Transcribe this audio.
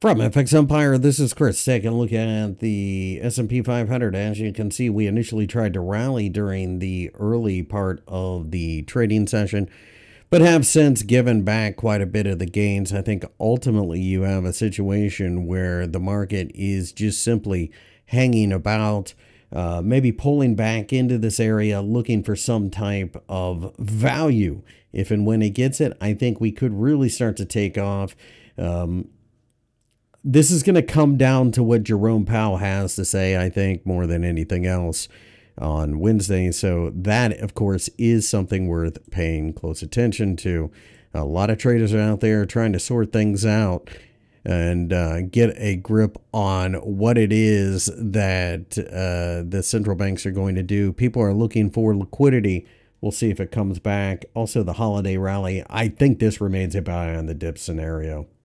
From FXEmpire, this is Chris taking a look at the S&P 500. As you can see, we initially tried to rally during the early part of the trading session, but have since given back quite a bit of the gains. I think ultimately you have a situation where the market is just simply hanging about, maybe pulling back into this area, looking for some type of value. If and when it gets it, I think we could really start to take off. This is going to come down to what Jerome Powell has to say, I think, more than anything else on Wednesday. So that, of course, is something worth paying close attention to. A lot of traders are out there trying to sort things out and get a grip on what it is that the central banks are going to do. People are looking for liquidity. We'll see if it comes back. Also, the holiday rally. I think this remains a buy on the dip scenario.